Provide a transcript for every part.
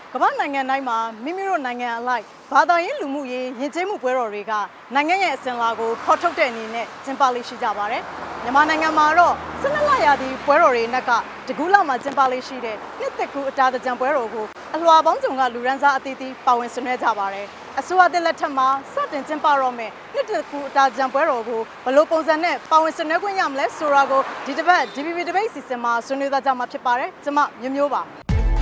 ကမ္ဘာနိုင်ငံတိုင်းမှာမိမိတို့နိုင်ငံအလိုက်ဘာသာရေးလူမှုရေးယဉ်ကျေးမှုပွဲတော်တွေကနိုင်ငံရဲ့အစဉ်အလာကိုဖော်ထုတ်တဲ့အနေနဲ့ကျင်းပလေးရှိကြပါတယ်။မြန်မာနိုင်ငံမှာတော့12လရာသီပွဲတော်တွေနဲ့ကတကူးလောက်မှာကျင်းပလေးရှိတဲ့နှစ်သက်ကူအတာသကြံပွဲတော်ကိုအလွှာပေါင်းစုံကလူရန်စားအသီးသီးပါဝင်ဆင်နွှဲကြပါတယ်။အစိုးရတဲ့လက်ထက်မှာစတင်ကျင်းပတော့မယ်နှစ်သက်ကူအတာသကြံပွဲတော်ကိုဘယ်လိုပုံစံနဲ့ပါဝင်ဆင်နွှဲခွင့်ရမလဲဆိုတာကိုဒီတစ်ပတ် DBB တပိတ်စီစဉ်မှာဆွေးနွေးသွားကြမှာဖြစ်ပါတယ်။ကျွန်မမျိုးပါ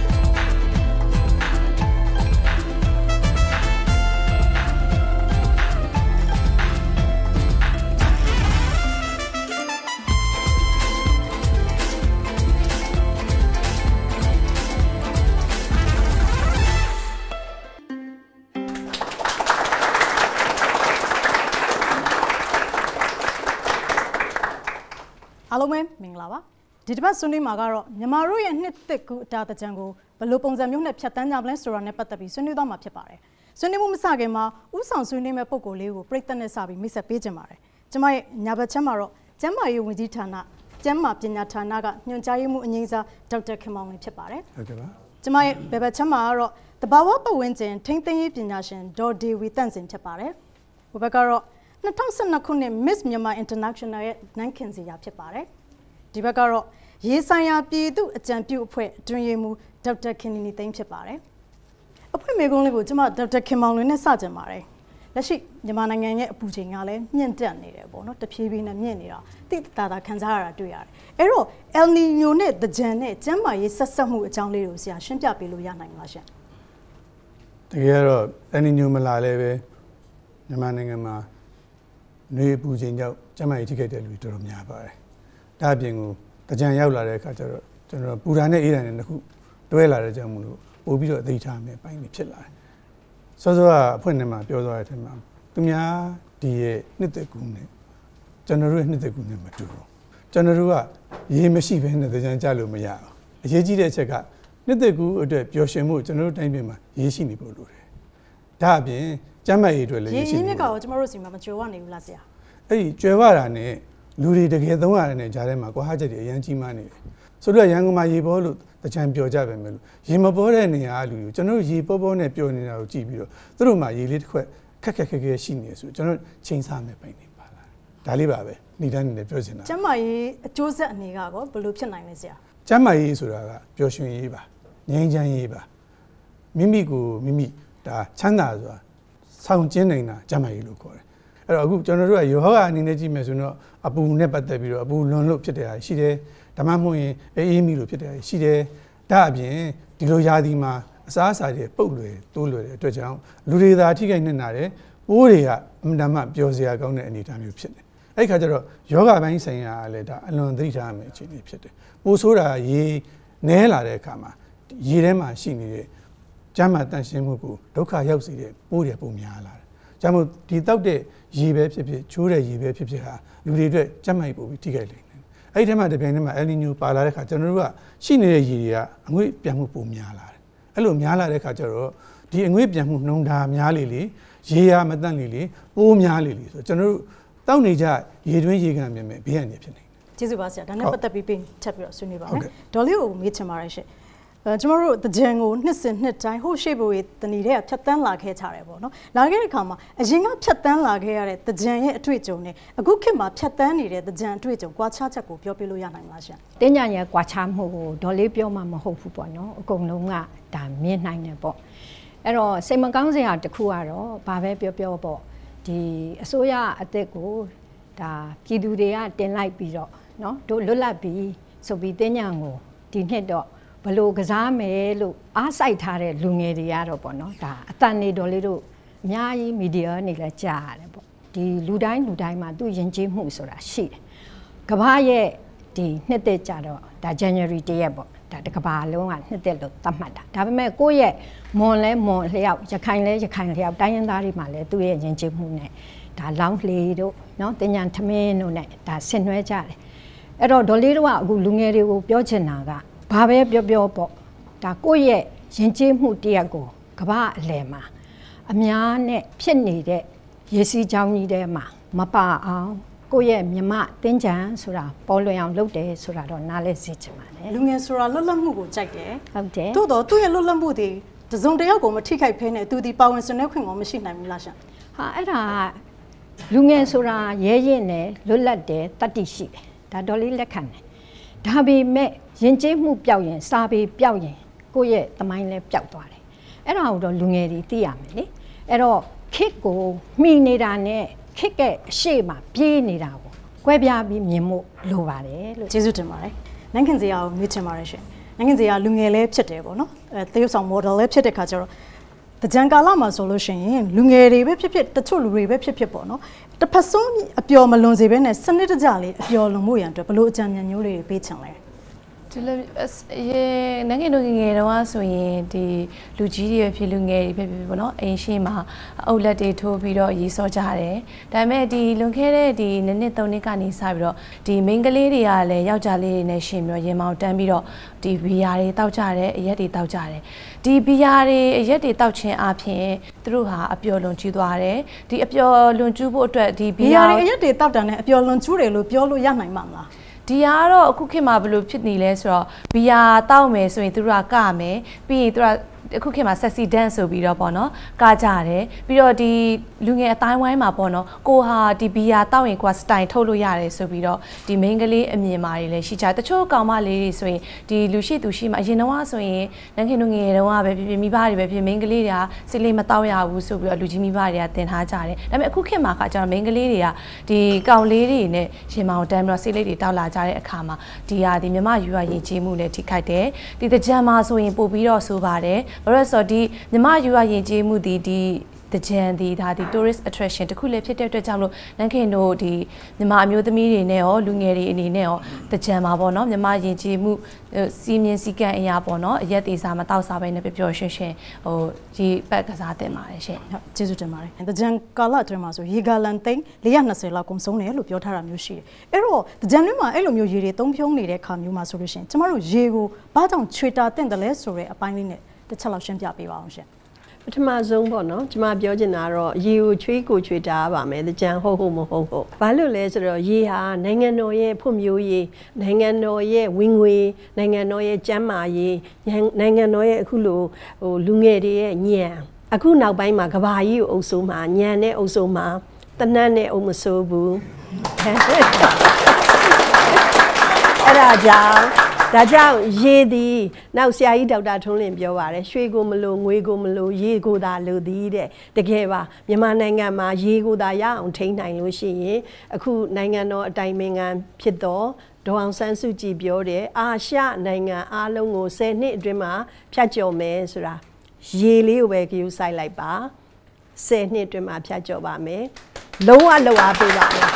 အားလုံးပဲမင်္ဂလာပါဒီတစ်ပတ်ဆွေးနွေးမှာကတော့မြန်မာတို့ရဲ့နှစ်သက်ကူအတာသကြံကိုဘယ်လိုပုံစံမျိုးနဲ့ဖြတ်တန်းကြမလဲဆိုတာနဲ့ပတ်သက်ပြီးဆွေးနွေးသွားမှာဖြစ်ပါတယ်ဆွေးနွေးမှုမစခင်မှာဥဆောင်ဆွေးနွေးမဲ့ပုံကိုယ်လေးကိုပြိသက်နဲ့စပြီးမိတ်ဆက်ပေးကြပါတယ်ကျွန်မရဲ့ညာဘက်ချမ်းမှာတော့ကျန်းမာရေးဝန်ကြီးဌာနကျန်းမာပညာဌာနကညွှန်ကြားရေးမှူးအငြိမ်းစားဒေါက်တာခင်မောင်လင်းဖြစ်ပါတယ်ဟုတ်ကဲ့ပါကျွန်မရဲ့ဘယ်ဘက်ချမ်းမှာကတော့တဘာဝပတ်ဝန်းကျင်ထိန်းသိမ်းရေးပညာရှင်ဒေါ်ဒေဝီတန့်စင်ဖြစ်ပါတယ်ဟိုဘက်ကတော့2012ခုနှစ် Miss Myanmar International ရဲ့နိုင်ခင်စီရာဖြစ်ပါတယ်ဒီဘက်ကတော့ရေးဆိုင်ရာပြည်သူအကြံပြုအဖွဲ့အတွင်းရေးမှူးဒေါက်တာခင်နီနီသိန်းဖြစ်ပါတယ်အဖွဲ့မေကုန်းလေးကိုကျွန်မဒေါက်တာခင်မောင်လွင်နဲ့စကြင်ပါတယ်လက်ရှိမြန်မာနိုင်ငံရဲ့အပူချိန်ကလည်းမြင့်တက်နေတယ်ပေါ့နော်တဖြည်းဖြည်းနဲ့မြင့်နေတာတိတတာခံစားရတာတွေ့ရတယ်အဲ့တော့ El Nino နဲ့တကြံနဲ့ကျန်းမာရေးဆက်ဆက်မှုအကြောင်းလေးကိုဆရာရှင်းပြပေးလို့ရနိုင်မလားရှင်တကယ်တော့ El Nino မလာလည်းပဲမြန်မာနိုင်ငံမှာနေပူချိန်ကြောင့်ကျန်းမာရေးထိခိုက်တဲ့လူတွေတော်တော်များပါတယ်ဒါအပြင်ကိုတကြံရောက်လာတဲ့အခါကျတော့ကျွန်တော်ပူဓာနဲ့အေးဓာနဲ့တစ်ခုတွဲလာတဲ့ကြောင့်မလို့ပို့ပြီးတော့အသိထားမယ်ပိုင်းတွေဖြစ်လာတယ်။စောစောကအဖွဲ့နဲ့မှာပြောသွားတဲ့အထက်မှာသူများဒီရဲ့နှစ်သက်ကူနဲ့ကျွန်တော်တို့ရဲ့နှစ်သက်ကူနဲ့မတူဘူး။ကျွန်တော်တို့ကရေမရှိဘဲနဲ့တကြံကြလို့မရဘူး။အရေးကြီးတဲ့အချက်ကနှစ်သက်ကူအတွက်ပျော်ရွှင်မှုကျွန်တော်တို့တိုင်းပြည်မှာရေရှိနေဖို့လိုတယ်။ဒါအပြင်ကျန်းမာရေးအတွက်လည်းရေရှိနေတယ်။ရေမြစ်ကောင်ကျွန်တော်တို့စီမှာမကြွယ်ဝနေဘူးလားဆရာ။အဲ့ဒီကြွယ်ဝတာနဲ့လူတွေတကယ်သုံးရတဲ့ကြားထဲမှာကွာဟချက်တွေအရင်ကြီးမားနေတယ်ဆိုတော့ရန်ကုန်မှာရေပေါ်လို့တကြံပျော်ကြပဲမယ်လို့ရေမပေါ်တဲ့နေရာလူတွေကျွန်တော်တို့ရေပေါ်ပေါ်နဲ့ပျော်နေတာကိုကြည့်ပြီးတော့သူတို့မှာရေလေးတစ်ခွက်ခက်ခဲရှိနေဆိုကျွန်တော်ချိန်စားမယ်ပိုင်နေပါလားဒါလေးပါပဲဏိဒန်းနေပြောချင်တာကျမ်းမာရေးအကျိုးဆက်အနေကကောဘယ်လိုဖြစ်နိုင်လဲဆရာကျမ်းမာရေးဆိုတာကပျော်ရွှင်ရေးပါငြိမ်းချမ်းရေးပါမိမိကိုမိမိဒါချမ်းသာဆိုတာဆောင်ကျင်းနေတာကျမ်းမာရေးလို့ခေါ်တယ်အဲ့တော့အခုကျွန်တော်တို့ကယောဂအနေနဲ့ကြည့်မယ်ဆိုတော့အပူနဲ့ပတ်သက်ပြီးတော့အပူလွန်လို့ဖြစ်တဲ့အရာရှိတယ်ဓမ္မမဟုတ်ရင်အေးမီလို့ဖြစ်တဲ့အရာရှိတယ်ဒါအပြင်ဒီလိုယာဒီမှာအစားအစာတွေပုတ်လွယ်တိုးလွယ်တဲ့အတွက်ကြောင့်လူတွေသာထိခိုက်နေတာတယ်ပိုးတွေကအမှန်တမ်းပျော်စရာကောင်းတဲ့အနေအထားမျိုးဖြစ်တယ်အဲ့ခါကျတော့ယောဂပိုင်းဆိုင်ရာလည်းဒါအလွန်သတိထားရမယ့်အခြေအနေဖြစ်တယ်ပိုးဆိုးတာရေနဲလာတဲ့အခါမှာရေထဲမှာရှိနေတဲ့ကျန်းမာတန့်ရှင်းမှုကိုဒုက္ခရောက်စေတဲ့ပိုးတွေပုံများလာတယ်ကြောင့်မို့ဒီတောက်တဲ့ရေပဲဖြစ်ဖြစ်ချိုးတဲ့ရေပဲဖြစ်ဖြစ်ဟာလူတွေအတွက်ကျန်းမာရေးပို့ပြီးထိခိုက်လိမ့်မယ်အဲ့ဒီထဲမှာတပြိုင်တည်းမှာ El Nino ပါလာတဲ့ခါကျွန်တော်တို့ကရှိနေတဲ့ရေတွေကအငွေ့ပြန်မှုပုံများလာတယ်အဲ့လိုများလာတဲ့ခါကျတော့ဒီအငွေ့ပြန်မှုနှုံဓာများလေရေရမတန့်လေပိုးများလေဆိုကျွန်တော်တို့တောက်နေကြရေတွင်းရေကန်မြင်မဲ့ဘေးရန်တွေဖြစ်နေတယ်ကျေးဇူးပါဆရာဒါနဲ့ပတ်သက်ပြီးထပ်ပြီးတော့ဆွေးနွေးပါမယ်ဒေါ်လေးကိုမေးချင်ပါတယ်ရှင်ကျွန်တော်တို့တကြံကိုနှစ်စဉ်နှစ်တိုင်းဟိုရှေ့ဘဝတဏီတွေကဖြတ်တန်းလာခဲ့ကြတယ်ပေါ့နော်လာခဲ့တဲ့အခါမှာအရင်ကဖြတ်တန်းလာခဲ့ရတဲ့တကြံရဲ့အတွေ့အကြုံနဲ့အခုခေတ်မှာဖြတ်တန်းနေတဲ့တကြံအတွေ့အကြုံကွာခြားချက်ကိုပြောပြလို့ရနိုင်မလားရှင်တင်းညာရဲ့ကွာခြားမှုကိုဒေါ်လေးပြောမှမဟုတ်ဘူးပေါ့နော်အကုန်လုံးကဒါမြင်နိုင်တယ်ပေါ့အဲ့တော့စိတ်မကောင်းစရာတစ်ခုကတော့ဘာပဲပြောပေါ့ဒီအစိုးရအသစ်ကိုဒါပြည်သူတွေကတင်လိုက်ပြီးတော့နော်တို့လွတ်လပ်ပြီးဆိုပြီးတင်းညာကိုဒီနှစ်တော့ဘလို့ကစားမယ်လို့အားစိုက်ထားတဲ့လူငယ်တွေကတော့ပေါ့နော်ဒါအတန်နေတော်လေးတို့အများကြီးမီဒီယာနေလည်းကြားရတယ်ပေါ့ဒီလူတိုင်းမှာသူ့ယဉ်ကျေးမှုဆိုတာရှိတယ်ကမ္ဘာရဲ့ဒီနှစ်သက်ကြတော့ဒါ January 1ရက်ပေါ့ဒါတစ်ကမ္ဘာလုံးကနှစ်သက်လို့သတ်မှတ်တာဒါပေမဲ့ကိုယ့်ရဲ့မွန်လဲမွန်လျောက်ရခိုင်လဲရခိုင်လျောက်တိုင်းရင်းသားတွေမှာလဲသူ့ရဲ့ယဉ်ကျေးမှုနဲ့ဒါလောင်းလေတို့နော်တင်ညာထမင်းတို့နဲ့ဒါဆင်နွှဲကြတယ်အဲ့တော့ဒေါ်လေးတို့ကအခုလူငယ်တွေကိုပြောချင်တာကဘာပဲပြောပေါ့ဒါကိုယ့်ရဲ့ယဉ်ကျေးမှုတရက်ကိုကမ္ဘာအလယ်မှာအများနဲ့ဖြစ်နေတဲ့ရေစီးကြောင်းကြီးထဲမှာမပါအောင်ကိုယ့်ရဲ့မြမတင်းချံဆိုတာပေါ်လွင်အောင်လုပ်တယ်ဆိုတာတော့နားလဲစေချင်ပါတယ်လူငယ်ဆိုတာလွတ်လပ်မှုကိုကြိုက်တယ်ဟုတ်တယ်သို့တော့သူ့ရဲ့လွတ်လပ်မှုတွေတစုံတယောက်ကိုမထိခိုက်ဖဲနဲ့သူဒီပါဝင်ဆွေးနွေးခွင့်ကိုမရှိနိုင်ဘူးလားရှင်ဟာအဲ့ဒါလူငယ်ဆိုတာရဲရင်နဲ့လွတ်လပ်တယ်တတ္တိရှိတယ်ဒါတော်လေးလက်ခံတယ်ဒါပေမဲ့ယဉ်ကျေးမှုပျောက်ရင်စာပေပျောက်ရင်ကိုယ့်ရဲ့သမိုင်းလည်းပျောက်သွားတယ်အဲ့ဒါကိုတော့လူငယ်တွေသိရမယ်လေအဲ့တော့ခစ်ကိုမှီနေတာနဲ့ခစ်ရဲ့အရှိမပြေးနေတာကိုကွဲပြားပြီးမြင်မှုလိုပါတယ်လို့ကျေးဇူးတင်ပါတယ်နိုင်ငံစရာကိုမြင်ချင်ပါတယ်ရှင်နိုင်ငံစရာလူငယ်လည်းဖြစ်တယ်ပေါ့နော်သရုပ်ဆောင် model လည်းဖြစ်တဲ့ခါကျတော့တကြံကာလမှာဆိုလို့ရှိရင်လူငယ်တွေပဲဖြစ်ဖြစ်တချို့လူတွေပဲဖြစ်ဖြစ်ပေါ့နော်တစ်ဖက်ဆုံးအပျော်မလွန်စေဘဲနဲ့စနစ်တကျလေးအပျော်လွန်မှုရန်အတွက်ဘလို့အကြံဉာဏ်မျိုးတွေပေးချင်လဲဒီလိုနိုင်ငံတို့ငယ်တော့ဆိုရင်ဒီလူကြီးတွေဖြစ်လူငယ်တွေဖြစ်ပေါ့နော်အိမ်ရှိမှာအုပ်လက်တွေထိုးပြီးတော့ရေးစောကြတယ်ဒါပေမဲ့ဒီလွန်ခဲ့တဲ့ဒီ2နှစ်3နှစ်ကနေစပြီးတော့ဒီမိန်းကလေးတွေကလည်းယောက်ျားလေးတွေနဲ့ရှင်ပြီးတော့ရင်မောင်တန်းပြီးတော့ဒီဘီယာတွေတောက်ကြတယ်အရက်တွေတောက်ကြတယ်ဒီဘီယာတွေအရက်တွေတောက်ခြင်းအပြင်သူတို့ဟာအပျော်လွန်ကျူးသွားတယ်ဒီအပျော်လွန်ကျူးဖို့အတွက်ဒီဘီယာတွေအရက်တွေတောက်တာနဲ့အပျော်လွန်ကျူးတယ်လို့ပြောလို့ရနိုင်မှာမလားဒီကတော့အခုခေတ်မှာဘယ်လိုဖြစ်နေလဲဆိုတော့ဘီယာတောက်မယ်ဆိုရင်သူတို့ကမယ်ပြီးရင်သူကအခုခေတ်မှာ sexy dance ဆိုပြီးတော့ပေါ့နော်ကကြတယ်ပြီးတော့ဒီလူငယ်အတိုင်းဝိုင်းမှာပေါ့နော်ကိုဟာဒီဘီယာတောက်ရင်ကိုကစတိုင်ထုတ်လို့ရတယ်ဆိုပြီးတော့ဒီ main ကလေးအမြင်မာတွေလည်းရှိကြတချို့ကောင်မလေးတွေဆိုရင်ဒီလူရှိသူရှိမှာအရင်တော့ဆိုရင်နိုင်ငံတို့ငယ်တုန်းကပဲဖြစ်ဖြစ်မိဘတွေပဲဖြစ် main ကလေးတွေကစိတ်လေးမတောက်ရဘူးဆိုပြီးတော့လူကြီးမိဘတွေကတင်ထားကြတယ်ဒါပေမဲ့အခုခေတ်မှာကကျတော့ main ကလေးတွေကဒီကောင်လေးတွေနဲ့ရင်မောင်တန်းပြီးတော့စိတ်လေးတွေတောက်လာကြတဲ့အခါမှာဒီဟာဒီမြမယူရရင်ကြီးမှုလည်းထိခိုက်တယ်ဒီတကြံမှာဆိုရင်ပို့ပြီးတော့ဆိုပါတယ်ဘာလို့လဲဆိုတော့ဒီမြမယူရရင်ကြီးမှုဒီတကြံဒီဒါဒီ tourist attraction တခုလည်းဖြစ်တဲ့အတွက်ကြောင့်မလို့နန်းခင်တို့ဒီမြမအမျိုးသမီးတွေနဲ့ရောလူငယ်တွေအနေနဲ့ရောတကြံမှာပေါ့နော်မြမယဉ်ကျေးမှုစီမင်းစည်းကမ်းအရာပေါ့နော်အရက်သေးစားမတောက်စားပဲနဲ့ပျော်ရွှင်ရွှင်ဟိုရေပတ်ကစားတင်ပါတယ်ရှင်ဟုတ်ကျေးဇူးတင်ပါတယ်တကြံကာလအတွင်းမှာဆိုရေဂါလန်သိန်း420လောက်ကုန်ဆုံးတယ်လို့ပြောထားတာမျိုးရှိတယ်အဲ့တော့တကြံတွင်းမှာအဲ့လိုမျိုးရေတွေသုံးဖြုံးနေတဲ့ခါမျိုးမှာဆိုလို့ရှိရင်ကျမတို့ရေကိုဘာကြောင့်ချွေတာတင်တယ်လဲဆိုတဲ့အပိုင်းလေးနဲ့တစ်ချက်လောက်ရှင်းပြပေးပါအောင်ရှင်ပထမဆုံးပေါ့နော်ကျွန်မပြောချင်တာတော့ရေကိုချွေးကိုချွေးတာပါမယ်တကြံဟုတ်မဟုတ်ဘာလို့လဲဆိုတော့ရေဟာနိုင်ငံတော်ရဲ့ဖွံ့ဖြိုးရေးနိုင်ငံတော်ရဲ့ဝင်ငွေနိုင်ငံတော်ရဲ့ကျန်းမာရေးနိုင်ငံတော်ရဲ့အခုလိုဟိုလူငယ်တွေရဲ့ညံအခုနောက်ပိုင်းမှာကဘာကြီးကိုအုပ်စိုးမှာညံနဲ့အုပ်စိုးမှာတနတ်နဲ့အုပ်မစိုးဘူးအဲ့ဒါကြောင့်ရေသည်နောက်ဆရာကြီးဒေါက်တာထွန်းလင်းပြောပါတယ်ရွှေကိုမလို့ငွေကိုမလို့ရေကိုသာလို့သည်တဲ့တကယ်ပါမြန်မာနိုင်ငံမှာရေကိုသာရအောင်ထိန်းနိုင်လို့ရှိရင်အခုနိုင်ငံတော်အတိုင်ပင်ခံဖြစ်တော့ဒေါ်အောင်ဆန်းစုကြည်ပြောတယ်အာရှနိုင်ငံအားလုံးကို10နှစ်အတွင်းမှာဖြတ်ကျော်မယ်ဆိုတာရေလေးကိုပဲကြည့်ဆိုင်လိုက်ပါ10နှစ်အတွင်းမှာဖြတ်ကျော်ပါမယ်လုံးဝလှုပ်အားပေးပါမယ်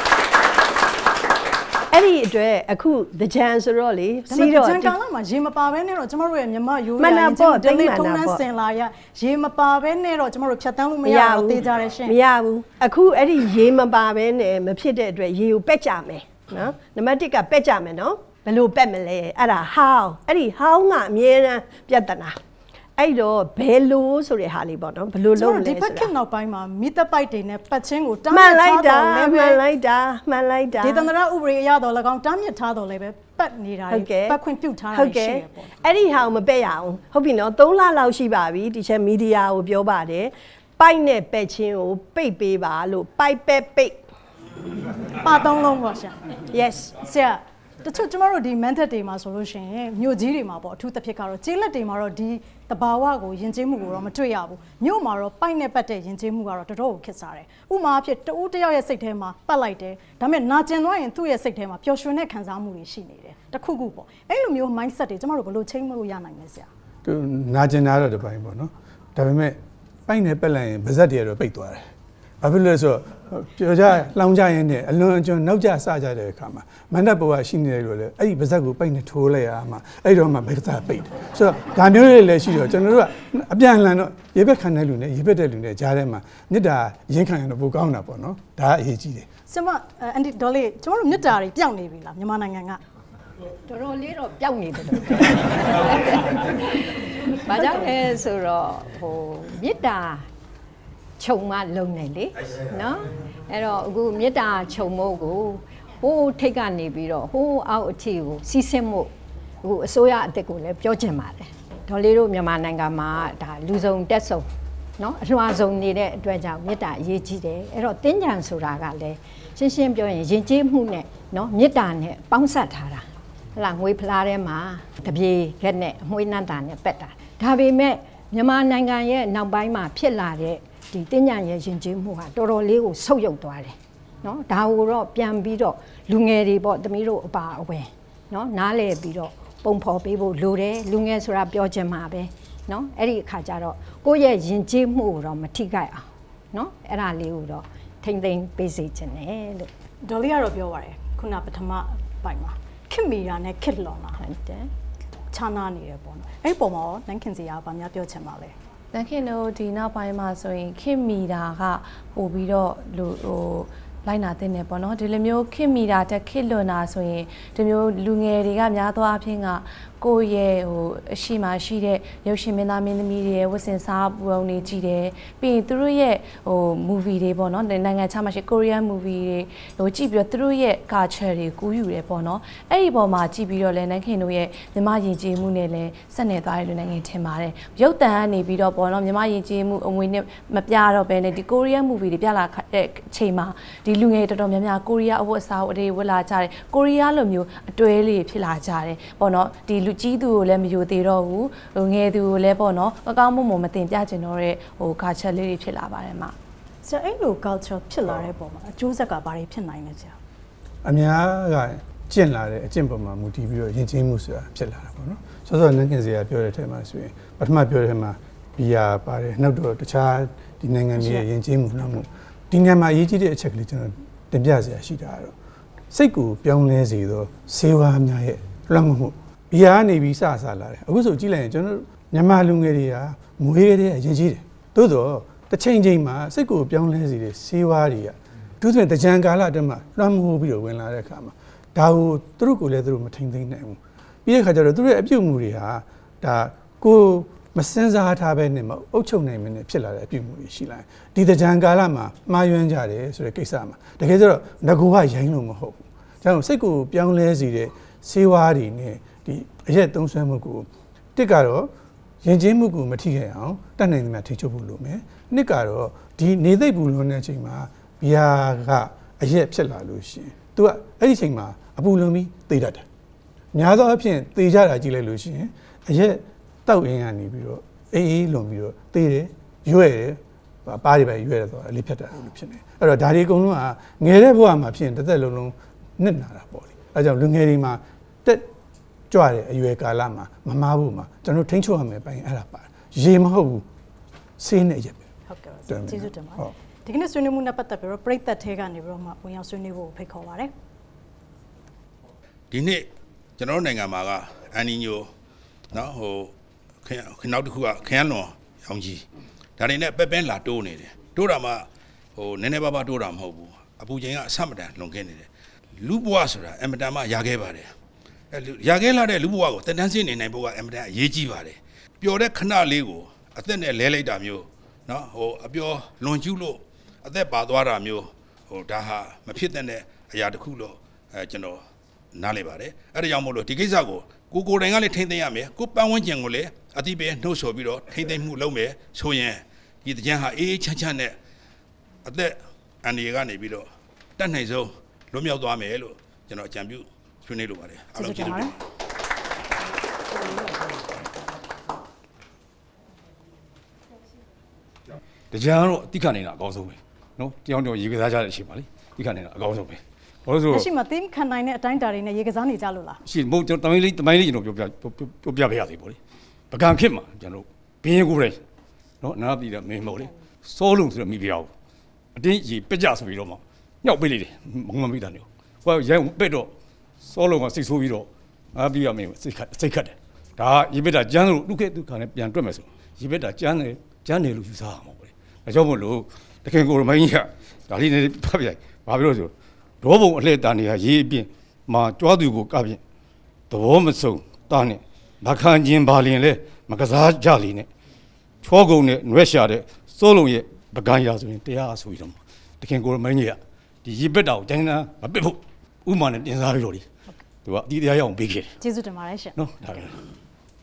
အဲ့ဒီအတွက်အခုတကြံဆိုတော့လေစီးတော့တကြံကာလမှာရေမပါဘဲနဲ့တော့ကျမတို့ရဲ့မြမရိုးရာရင်ချင်းဒလိထုံးနှန်းစင်လာရရေမပါဘဲနဲ့တော့ကျမတို့ဖြတ်တန်းလို့မရဘူးတေးကြတယ်ရှင်မရဘူးအခုအဲ့ဒီရေမပါဘဲနဲ့မဖြစ်တဲ့အတွက်ရေကိုပက်ကြမယ်နော်နံပါတ်1ကပက်ကြမယ်နော်ဘယ်လိုပက်မလဲအဲ့ဒါဟောင်းအဲ့ဒီဟောင်းကအမြဲတမ်းပြဿနာအဲ့တော့ဘယ်လိုဆိုတဲ့ဟာလေးပေါ့နော်ဘယ်လိုလုပ်လဲဆိုတာဒီဘက်ခေတ်နောက်ပိုင်းမှာမိသက်ပိုက်တွေနဲ့ပတ်ချင်းကိုတားမြစ်ထားတော့လည်းမှန်လိုက်တာဒီတန္တရဥပဒေအရတော့၎င်းတားမြစ်ထားတော့လည်းပဲပတ်နေတာပတ်ခွင့်ပြုတ်ထားတာရှိတယ်ပေါ့အဲ့ဒီဟာကိုမပက်ရအောင်ဟုတ်ပြီနော်3လလောက်ရှိပါပြီဒီချက်မီဒီယာကိုပြောပါတယ်ပိုက်နဲ့ပက်ချင်းကိုပိတ်ပေးပါလို့ပိုက်ပိတ်ပါ3လုံးပေါ့ရှာ yes ဆရာတချို့ကျမတို့ဒီ method တွေမှာဆိုလို့ရှိရင်မြို့ကြီးတွေမှာပေါ့အထူးသဖြင့်ကတော့ကျေးလက်တွေမှာတော့ဒီတဘာဝကိုယဉ်ကျေးမှုကိုတော့မတွေ့ရဘူးမြို့မှာတော့ပိုက်နဲ့ပတ်တဲ့ယဉ်ကျေးမှုကတော့တော်တော်ကိုခက်စားတယ်ဥမာအဖြစ်တဦးတယောက်ရဲ့စိတ်ထဲမှာပတ်လိုက်တယ်ဒါပေမဲ့နာကျင်သွားရင်သူ့ရဲ့စိတ်ထဲမှာပျော်ရွှင်တဲ့ခံစားမှုတွေရှိနေတယ်တခုခုပေါ့အဲ့လိုမျိုး mindset တွေကျမတို့ဘယ်လိုချိန်မလို့ရနိုင်လဲဆရာသူနာကျင်တာတော့တပိုင်းပေါ့နော်ဒါပေမဲ့ပိုက်နဲ့ပတ်လိုက်ရင်ဗဇက်တွေကတော့ပိတ်သွားတယ်ဘာဖြစ်လို့လဲဆိုတော့ပြောကြလောင်ကြရင်နဲ့အလွန်အကျွံနောက်ကျစကြတဲ့အခါမှာမန္တဘဝရှိနေတယ်လို့လေအဲ့ဒီပါဇက်ကိုပိတ်နေထိုးလိုက်ရမှာအဲ့တော့မှဘက်ကစားပိတ်တယ်ဆိုတော့ဒါမျိုးတွေလည်းရှိတော့ကျွန်တော်တို့ကအပြန်အလှန်တော့ရေဘက်ခံတဲ့လူနဲ့ရေဘက်တဲ့လူနဲ့ကြားထဲမှာမြစ်တာရင်းခံရတော့ပိုကောင်းတာပေါ့နော်ဒါကအရေးကြီးတယ်ဆမအန်တီဒေါ်လေးကျွန်တော်တို့မြစ်တာတွေပြောင်းနေပြီလားမြန်မာနိုင်ငံကတော်တော်လေးတော့ပြောင်းနေတယ်ဘာကြောင့်လဲဆိုတော့ဟိုမြစ်တာခြုံမလုံနေလေနော်အဲ့တော့အခုမေတ္တာခြုံမို့ကိုဟိုးထိတ်ကနေပြီးတော့ဟိုးအောက်အထီကိုစီးဆင်းမှုအခုအစိုးရအစ်စ်ကိုလည်းပြောချင်ပါတယ်ဒေါ်လေးတို့မြန်မာနိုင်ငံမှာဒါလူစုံတက်ဆုံနော်အလွှာစုံနေတဲ့အတွက်ကြောင့်မေတ္တာအရေးကြီးတယ်အဲ့တော့တင်းကြံဆိုတာကလည်းရှင်းရှင်းပြောရင်ယဉ်ကျေးမှုနဲ့နော်မေတ္တာနဲ့ပေါင်းစပ်ထားတာဟလာငွေဖလားထဲမှာတပြေခက်နဲ့အမွှေးနှံ့တာနဲ့ပက်တာဒါပေမဲ့မြန်မာနိုင်ငံရဲ့နောက်ပိုင်းမှာဖြစ်လာတဲ့ဒီတင်းကြံရဲ့ယဉ်ကျေးမှုဟာတော်တော်လေးကိုဆုတ်ယုတ်သွားတယ်နော်ဒါကိုတော့ပြန်ပြီးတော့လူငယ်တွေပေါ့သမီးတို့အပါအဝင်နော်နားလည်ပြီးတော့ပုံဖော်ပေးဖို့လိုတယ်လူငယ်ဆိုတာပြောချင်မှာပဲနော်အဲ့ဒီအခါကျတော့ကိုယ့်ရဲ့ယဉ်ကျေးမှုကိုတော့မထိခိုက်အောင်နော်အဲ့ဒါလေးကိုတော့ထိမ့်သိမ်းပေးစေချင်တယ်လို့ဒေါ်လေးကတော့ပြောပါတယ်ခုနပထမပိုင်မှာခင်မီရာနဲ့ခစ်လွန်လာဟုတ်တယ်ခြားနာနေတယ်ပေါ့နော်အဲ့ဒီပုံမှာနန်းခင်စီကဗာများပြောချင်ပါလဲနန်းခင်တို့ဒီနောက်ပိုင်းမှာဆိုရင်ခင်မီတာကပို့ပြီးတော့ဟိုလိုက်နာတဲ့နေပေါ့နော်ဒီလိုမျိုးခင်မီတာတက်ခစ်လွန်တာဆိုရင်ဒီမျိုးလူငယ်တွေကများသောအားဖြင့်ကကိုယ့်ရဲ့ဟိုအရှိမရှိတဲ့ရုပ်ရှင်မင်းသားမင်းသမီးတွေရဲ့ဝတ်ဆင်စားပုံတွေကြည့်တယ်ပြီးရင်သူတို့ရဲ့ဟို movie တွေပေါ့နော်နိုင်ငံခြားမှာရှိ Korean movie တွေဟိုကြည့်ပြီးတော့သူတို့ရဲ့ culture တွေကူးယူတယ်ပေါ့နော်အဲ့ဒီပေါ်မှာကြည့်ပြီးတော့လည်းနန်းခင်တို့ရဲ့မြမယဉ်ကျေးမှုနဲ့လည်းဆက်နေသွားတယ်လို့နိုင်ငံထင်ပါတယ်ရုပ်တံကနေပြီးတော့ပေါ့နော်မြမယဉ်ကျေးမှုအမွေနဲ့မပြတော့ဘဲနဲ့ဒီ Korean movie တွေပြလာတဲ့အချိန်မှာဒီလူငယ်တော်တော်များများကိုရီးယားအဝတ်အစားတွေဝတ်လာကြတယ်ကိုရီးယားလိုမျိုးအတွဲလေးဖြစ်လာကြတယ်ပေါ့နော်ဒီလူကြီးသူကိုလည်းမယိုသေးတော့ဘူးဟိုငယ်သူကိုလည်းပေါ့နော်အကောင်းမွန်မတင်ပြကျင်တော့တဲ့ဟို culture လေးတွေဖြစ်လာပါတယ်မှာဆိုတော့အဲ့လို culture ဖြစ်လာတဲ့ပုံမှာအကျိုးဆက်ကဘာတွေဖြစ်နိုင်လဲဆရာအများကကျင့်လာတဲ့အကျင့်ပုံမှာမူတည်ပြီးတော့ယဉ်ကျေးမှုဆိုတာဖြစ်လာတာပေါ့နော်စောစောနန်းခင်စရာပြောတဲ့အထက်မှာဆိုရင်ပထမပြောတဲ့ထဲမှာဘီယာပါတယ်နောက်တော့တခြားဒီနိုင်ငံရဲ့ယဉ်ကျေးမှုနောက်မှုဒီနေရာမှာအရေးကြီးတဲ့အချက်ကလေးကျွန်တော်တင်ပြစရာရှိတာကတော့စိတ်ကိုပြောင်းလဲစေသောဆေးဝါးများရဲ့လွှမ်းမိုးမှုဘီယာကနေပြီးစလာတယ်အခုဆိုကြည့်လိုက်ရင်ကျွန်တော်မြန်မာလူငယ်တွေကမွေးကလေးအရင်ကြီးတယ်သို့တော့တစ်ချိန်ချိန်မှာစိတ်ကိုပြောင်းလဲစေတဲ့ဆေးဝါးတွေကသူတို့တကြံကာလအတွင်းမှာလွှမ်းမိုးပြီးတော့ဝင်လာတဲ့အခါမှာဒါကိုသူတို့ကိုလည်းသူတို့မထိန်သိမ်းနိုင်ဘူးပြီးတဲ့အခါကျတော့သူတို့ရဲ့အပြုတ်မှုတွေဟာဒါကိုမစင်စားထားပဲနဲ့မအုပ်ချုပ်နိုင်မနဲ့ဖြစ်လာတဲ့အပြုတ်မှုတွေရှိလာတယ်ဒီတကြံကာလမှာမှားယွင်းကြတယ်ဆိုတဲ့ကိစ္စမှာတကယ်ဆိုတော့ငကိုကရိုင်းလို့မဟုတ်ဘူးဒါကြောင့်စိတ်ကိုပြောင်းလဲစေတဲ့ဆေးဝါးတွေနဲ့ဒီအရက်သုံးဆွဲမှုကိုတစ်ကတော့ယဉ်ကျေးမှုကိုမထိခိုက်အောင်တတ်နိုင်သမျှထိချုပ်ဖို့လိုမယ်နှစ်ကတော့ဒီနေသိပ်ဘူးလွန်တဲ့အချိန်မှာဘီယာကအရက်ဖြစ်လာလို့ရှိရင်သူကအဲ့ဒီအချိန်မှာအပူလွန်ပြီးသေတတ်တယ်များသောအားဖြင့်သေကြတာကြည့်လိုက်လို့ရှိရင်အရက်တောက်အင်းကနေပြီးတော့အေးလွန်ပြီးတော့သေတယ်ရွဲ့တယ်ပါးတွေပဲရွဲ့တယ်ဆိုတာအလေးဖြတ်တာလို့ဖြစ်နေအဲ့တော့ဒါတွေအကုန်လုံးကငယ်တဲ့ဘဝမှာဖြစ်ရင်တစ်သက်လုံးနစ်နာတာပေါ့လေအဲကြောင့်လူငယ်တွေမှာတက်ကြွတဲ့အရွယ်ကာလမှာမမားဖို့မှာကျွန်တော်ထိန်းချုပ်ရမယ်ပိုင်းအဲ့ဒါပါရေမဟုတ်ဘူးဆေးနဲ့ရက်ပဲဟုတ်ကဲ့ကျေးဇူးတင်ပါတယ်ဒီကနေ့ဆွေးနွေးမှုနဲ့ပတ်သက်ပြီးတော့ပရိသတ်ထဲကနေပြီးတော့မှဝင်ရောက်ဆွေးနွေးဖို့ဖိတ်ခေါ်ပါတယ်ဒီနေ့ကျွန်တော်တို့နိုင်ငံမှာကအန်နီညိုနော်ဟိုခင်နောက်တစ်ခုကခရမ်းလွန်ရောင်ကြီးဒါတွေနဲ့ပဲ့ပဲလာတိုးနေတယ်တိုးတာမှဟိုနည်းနည်းပါးပါးတိုးတာမဟုတ်ဘူးအပူချိန်ကအဆမတန်လွန်ခဲ့နေတယ်လူဘဝဆိုတာအင်မတန်မှရခဲ့ပါတယ်ရခဲ့လာတဲ့လူဘဝကိုတန်တန်းစင်းနေနိုင်ဖို့ကအင်မတန်အရေးကြီးပါတယ်ပျော်တဲ့ခဏလေးကိုအသက်နဲ့လဲလိုက်တာမျိုးနော်ဟိုအပျော်လွန်ကျူးလို့အသက်ပါသွားတာမျိုးဟိုဒါဟာမဖြစ်တဲ့အရာတစ်ခုလို့ကျွန်တော်နားလည်ပါတယ်အဲ့ဒါကြောင့်မို့လို့ဒီကိစ္စကိုကိုယ်တိုင်ကလည်းထိမ့်သိမ်းရမယ်ကိုပတ်ဝန်းကျင်ကိုလည်းအတိပဲနှုတ်ဆော်ပြီးတော့ထိမ့်သိမ်းမှုလုပ်မယ်ဆိုရင်ဒီတကြံဟာအေးချမ်းချမ်းနဲ့အသက်အန္တရာယ်ကနေပြီးတော့တတ်နိုင်ဆုံးလွတ်မြောက်သွားမယ်လို့ကျွန်တော်အကြံပြုဆွေးနွေးလိုပါတယ်အားလုံးကျေးဇူးတင်ပါတယ်တကြံတော့အတိခနေတာအကောင်းဆုံးပဲနော်တယောက်တယောက်ရေကစားကြတဲ့အချိန်ပါလေအတိခနေတာအကောင်းဆုံးပဲဘာလို့ဆိုရှိမှသင်ခံနိုင်တဲ့အတိုင်းတာတွေနဲ့ရေကစားနေကြလို့လားရှိမဟုတ်ကျွန်တော်တမိုင်းလေးကျွန်တော်ပြောပြပေးရသေးပေါ့လေပကံခစ်မှာကျွန်တော်ဘင်းကိုယ်တိုင်နော်နားပြည်တယ်မင်းမဟုတ်လေစောလုံးဆိုတော့မိပြောင်းအတင်းရေပက်ကြဆိုပြီးတော့မှညှောက်ပေးလိုက်တယ်မမိတာမျိုးဟိုရိုင်းပက်တော့စောလုံးကစိတ်ဆိုးပြီးတော့နားပြည်ရမင်းစိတ်ခတ်တယ်ဒါရေပက်တာကျန်းလို့ဒုက္ခနဲ့ပြန်တွက်မယ်ဆိုရေပက်တာကျန်းတယ်လို့ယူဆရမှာပေါ့လေဒါကြောင့်မို့လို့တခင်ကိုရမိုင်းကြီးကဒါလေးနဲ့ဖတ်ပြဘာဖြစ်လို့ဆိုဒေါဘုံအလှည့်တန်တွေကရေးအပြင်မှာကြွားသူကိုကပြင်သဘောမဆုံးတာနဲ့မခံခြင်းပါလင်လဲမကစားကြလီနဲ့ချောကုံနဲ့နွဲ့ရှာတဲ့စိုးလုံးရဲ့ပကံရဆိုရင်တရားဆိုပြီးတော့တခင်ကိုရမိုင်းကြီးကဒီရေပက်တာကိုတိုင်းသားမပစ်ဖို့ဥမာနဲ့တင်စားပြီးတော့လေသူကအတီးတရားရအောင်ပေးခဲ့တယ်ကျေးဇူးတင်ပါတယ်ရှင်နော်ဒါပဲ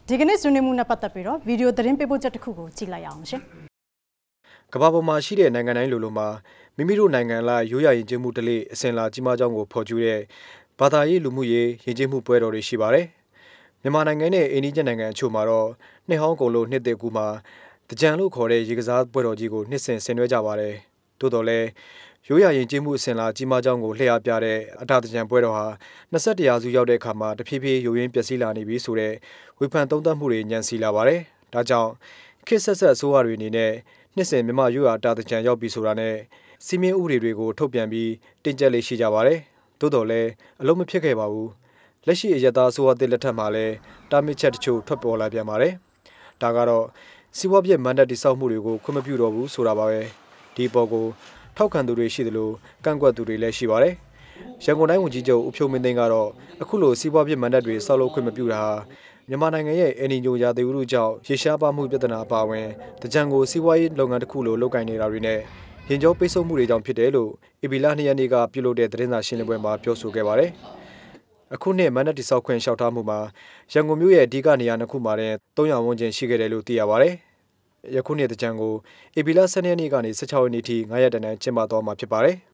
ဒီကနေ့ဆွေးနွေးမှုနဲ့ပတ်သက်ပြီးတော့ဗီဒီယိုသတင်းပေးပို့ချက်တစ်ခုကိုကြည့်လိုက်ရအောင်ရှင်ကမ္ဘာပေါ်မှာရှိတဲ့နိုင်ငံတိုင်းလိုလိုမှာမိမိတို့နိုင်ငံလားရိုးရာယဉ်ကျေးမှုတလေအစဉ်လာကြီးမားကြောင်းကိုဖော်ကျူးတဲ့ဘာသာရေးလူမှုရေးယဉ်ကျေးမှုပွဲတော်တွေရှိပါတယ်မြန်မာနိုင်ငံနဲ့အိန္ဒိယနိုင်ငံအချို့မှာတော့နှစ်ဟောင်းကုန်လို့နှစ်သက်ကူမှာတကြံလို့ခေါ်တဲ့ရေကစားပွဲတော်ကြီးကိုနှစ်စဉ်ဆင်နွှဲကြပါတယ်သို့တော်လည်းရိုးရာယဉ်ကျေးမှုအစဉ်လာကြီးမားကြောင်းကိုလှည့်အားပြတဲ့အထာတကြံပွဲတော်ဟာ21ရာစုရောက်တဲ့အခါမှာတဖြည်းဖြည်းယိုယွင်းပျက်စီးလာနေပြီဆိုတဲ့ဝေဖန်သုံးသပ်မှုတွေညံစီလာပါတယ်ဒါကြောင့်ခေတ်ဆက်ဆက်အစိုးရတွေအနေနဲ့နှစ်စဉ်မြန်မာရိုးရာအထာတကြံရောက်ပြီဆိုတာနဲ့စီမင်းဥပဒေတွေကိုထုတ်ပြန်ပြီးတင်ကျက်လေးရှိကြပါတယ်သို့တော်လည်းအလုံးမဖြစ်ခဲ့ပါဘူးလက်ရှိအရသာအစိုးရတဲ့လက်ထက်မှာလည်းတာမစ်ချက်တချို့ထွက်ပေါ်လာပြန်ပါတယ်ဒါကတော့စီးပွားပြည့်မန်တပ်တိစောက်မှုတွေကိုခွင့်မပြုတော့ဘူးဆိုတာပါပဲဒီပေါ်ကိုထောက်ခံသူတွေရှိသလိုကန့်ကွက်သူတွေလည်းရှိပါတယ်ရန်ကုန်တိုင်းဝန်ကြီးချုပ်ဦးဖြိုးမင်းသိန်းကတော့အခုလိုစီးပွားပြည့်မန်တပ်တွေဆောက်လုပ်ခွင့်မပြုတာမြန်မာနိုင်ငံရဲ့အန်နီညိုရာသီဥတုကြောင့်ရေရှားပါမှုပြဿနာအပါအဝင်တကြံကိုစီးပွားရေးလုပ်ငန်းတစ်ခုလိုလုပ်ကိုင်နေတာတွေနဲ့ရင်ကျော်ပိတ်ဆို့မှုတွေကြောင့်ဖြစ်တယ်လို့ဧပြီလ2ရက်နေ့ကပြုလုပ်တဲ့သတင်းစာရှင်းလင်းပွဲမှာပြောဆိုခဲ့ပါတယ်အခုနှစ်မန်နက်တိဆောက်ခွင့်လျှောက်ထားမှုမှာရန်ကုန်မြို့ရဲ့အဓိကနေရာနှစ်ခုမှာတဲ့300ဝန်းကျင်ရှိခဲ့တယ်လို့သိရပါတယ်ယခုနှစ်တကြံကိုဧပြီလ12ရက်နေ့ကနေ16ရက်နေ့ထိ9ရက်တန်းကျင်းပသွားမှာဖြစ်ပါတယ်